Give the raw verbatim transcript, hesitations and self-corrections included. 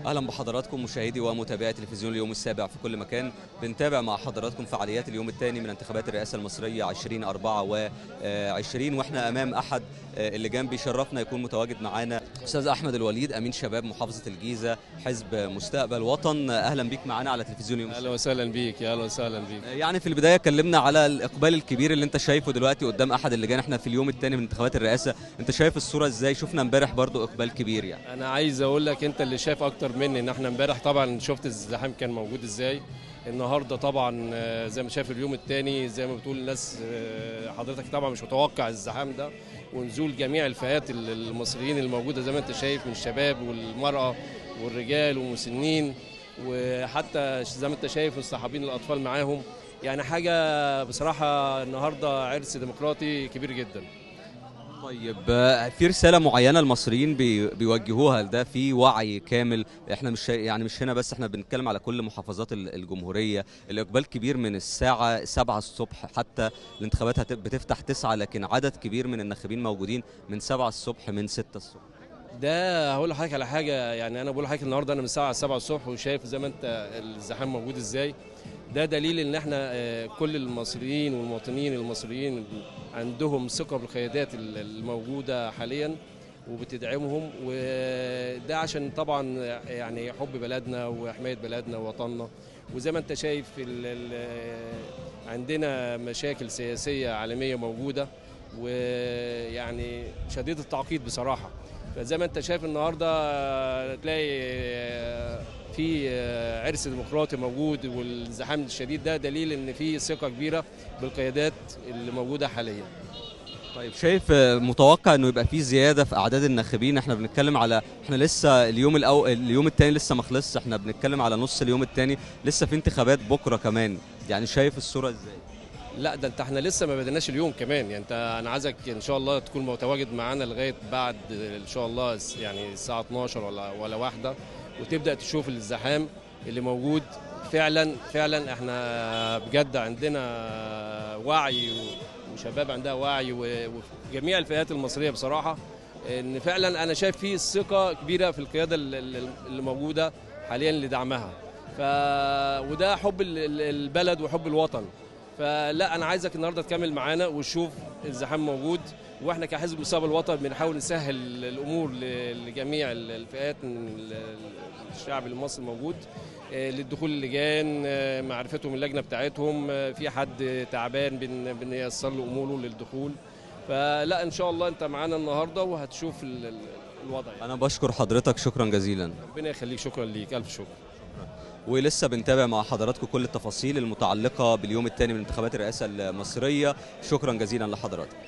اهلا بحضراتكم مشاهدي ومتابعي تلفزيون اليوم السابع في كل مكان. بنتابع مع حضراتكم فعاليات اليوم الثاني من انتخابات الرئاسه المصريه ألفين وأربعة وعشرين، واحنا امام احد اللجان بيشرفنا يكون متواجد معانا استاذ احمد الوليد، امين شباب محافظه الجيزه حزب مستقبل وطن. اهلا بيك معانا على تلفزيون اليوم. اهلا وسهلا بيك. يا اهلا وسهلا بيك. يعني في البدايه كلمنا على الاقبال الكبير اللي انت شايفه دلوقتي قدام احد اللجان. احنا في اليوم الثاني من انتخابات الرئاسه، انت شايف الصوره ازاي؟ شفنا امبارح برضو اقبال كبير. يعني انا عايز اقول لك انت اللي شايف اكتر مني ان احنا امبارح طبعا شفت الزحام كان موجود ازاي. النهارده طبعا زي ما شايف اليوم الثاني زي ما بتقول الناس، حضرتك طبعا مش متوقع الزحام ده ونزول جميع الفئات المصريين الموجوده زي ما انت شايف، من الشباب والمراه والرجال والمسنين، وحتى زي ما انت شايف مصطحبين الاطفال معاهم. يعني حاجه بصراحه النهارده عرس ديمقراطي كبير جدا. طيب في رسالة معينة المصريين بي بيوجهوها لده؟ في وعي كامل؟ احنا مش يعني مش هنا بس، احنا بنتكلم على كل محافظات الجمهورية. الإقبال كبير من الساعة سبعة الصبح، حتى الانتخابات بتفتح تسعة، لكن عدد كبير من الناخبين موجودين من سبعة الصبح، من ستة الصبح. ده هقول لحضرتك على حاجة، يعني أنا بقول لحضرتك النهارده أنا من الساعة سبعة الصبح وشايف زي ما أنت الزحام موجود إزاي. ده دليل ان احنا كل المصريين والمواطنين المصريين عندهم ثقه بالقيادات الموجوده حاليا وبتدعمهم، وده عشان طبعا يعني حب بلدنا وحمايه بلدنا ووطننا. وزي ما انت شايف عندنا مشاكل سياسيه عالميه موجوده ويعني شديده التعقيد بصراحه. فزي ما انت شايف النهارده تلاقي في عرس ديمقراطي موجود والزحام الشديد، ده دليل ان في ثقه كبيره بالقيادات اللي موجوده حاليا. طيب شايف متوقع انه يبقى في زياده في اعداد الناخبين؟ احنا بنتكلم على احنا لسه اليوم الاول، اليوم الثاني لسه ما خلصش، احنا بنتكلم على نص اليوم الثاني، لسه في انتخابات بكره كمان. يعني شايف الصوره ازاي؟ لا ده انت احنا لسه ما بدناش اليوم كمان. يعني انت انا عايزك ان شاء الله تكون متواجد معانا لغايه بعد ان شاء الله يعني الساعه اتناشر ولا ولا واحدة، وتبدا تشوف الزحام اللي موجود. فعلا فعلا احنا بجد عندنا وعي وشباب عندها وعي وجميع الفئات المصريه بصراحه، ان فعلا انا شايف فيه ثقه كبيره في القياده اللي موجوده حاليا لدعمها. ف وده حب البلد وحب الوطن. فلا انا عايزك النهارده تكمل معانا وتشوف الزحام موجود، واحنا كحزب مستقبل الوطن بنحاول نسهل الامور لجميع الفئات من الشعب المصري الموجود للدخول اللجان، معرفتهم اللجنه بتاعتهم، في حد تعبان بنيسر له اموره للدخول. فلا ان شاء الله انت معانا النهارده وهتشوف الوضع. انا بشكر حضرتك، شكرا جزيلا. ربنا يخليك. شكرا ليك، الف شكر. ولسه بنتابع مع حضراتكم كل التفاصيل المتعلقه باليوم الثاني من انتخابات الرئاسه المصريه. شكرا جزيلا لحضراتكم.